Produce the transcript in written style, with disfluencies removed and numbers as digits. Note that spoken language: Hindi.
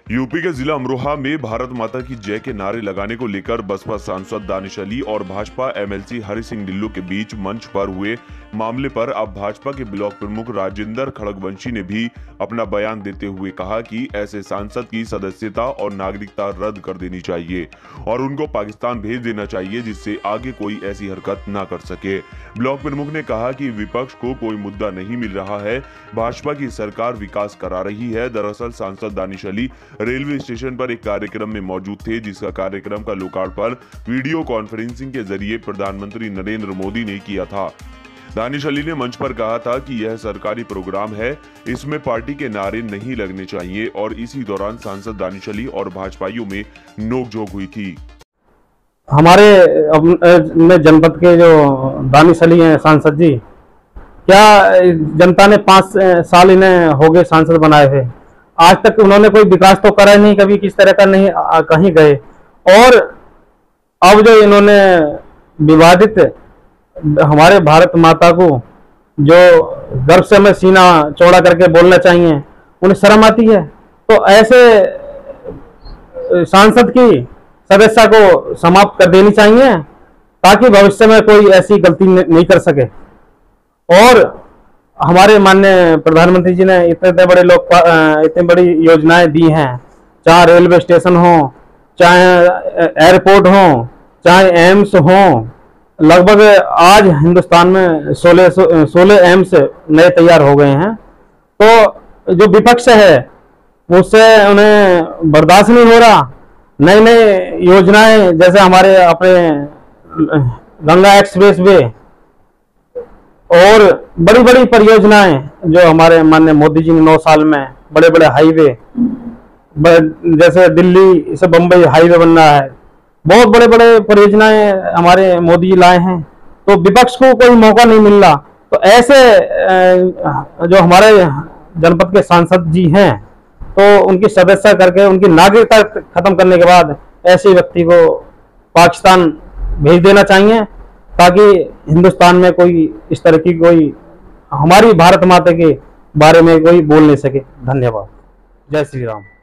यूपी के जिला अमरोहा में भारत माता की जय के नारे लगाने को लेकर बसपा सांसद दानिश अली और भाजपा एमएलसी हरि सिंह ढिल्लों के बीच मंच पर हुए मामले पर अब भाजपा के ब्लॉक प्रमुख राजेंद्र खड़गवंशी ने भी अपना बयान देते हुए कहा कि ऐसे सांसद की सदस्यता और नागरिकता रद्द कर देनी चाहिए और उनको पाकिस्तान भेज देना चाहिए, जिससे आगे कोई ऐसी हरकत न कर सके। ब्लॉक प्रमुख ने कहा कि विपक्ष को कोई मुद्दा नहीं मिल रहा है, भाजपा की सरकार विकास करा रही है। दरअसल सांसद दानिश अली रेलवे स्टेशन पर एक कार्यक्रम में मौजूद थे, जिसका कार्यक्रम का लोकार्पण वीडियो कॉन्फ्रेंसिंग के जरिए प्रधानमंत्री नरेंद्र मोदी ने किया था। दानिश अली ने मंच पर कहा था कि यह सरकारी प्रोग्राम है, इसमें पार्टी के नारे नहीं लगने चाहिए और इसी दौरान सांसद दानिश अली और भाजपाइयों में नोकझोंक हुई थी। हमारे जनपद के जो दानिश अली हैं सांसद जी, क्या जनता ने 5 साल इन्हें हो गए सांसद बनाए हुए, आज तक उन्होंने कोई विकास तो करा नहीं, कभी किस तरह का नहीं कहीं गए। और अब जो इन्होंने विवादित हमारे भारत माता को जो गर्व से हमें सीना चौड़ा करके बोलना चाहिए, उन्हें शर्म आती है। तो ऐसे सांसद की सदस्यता को समाप्त कर देनी चाहिए ताकि भविष्य में कोई ऐसी गलती नहीं कर सके। और हमारे माननीय प्रधानमंत्री जी ने इतने बड़ी योजनाएं दी हैं, चाहे रेलवे स्टेशन हो, चाहे एयरपोर्ट हो, चाहे एम्स हो। लगभग आज हिंदुस्तान में 16 एम्स नए तैयार हो गए हैं। तो जो विपक्ष है उससे उन्हें बर्दाश्त नहीं हो रहा। नई नई योजनाएं जैसे हमारे अपने गंगा एक्सप्रेस वे और बड़ी बड़ी परियोजनाएं जो हमारे माननीय मोदी जी ने 9 साल में बड़े बड़े हाईवे, जैसे दिल्ली से बम्बई हाईवे बन रहा है, बहुत बड़े बड़े परियोजनाएं हमारे मोदी जी लाए हैं। तो विपक्ष को कोई मौका नहीं मिल रहा। तो ऐसे जो हमारे जनपद के सांसद जी हैं, तो उनकी सदस्यता करके उनकी नागरिकता खत्म करने के बाद ऐसे व्यक्ति को पाकिस्तान भेज देना चाहिए ताकि हिंदुस्तान में कोई इस तरह की कोई हमारी भारत माता के बारे में कोई बोल नहीं सके। धन्यवाद। जय श्री राम।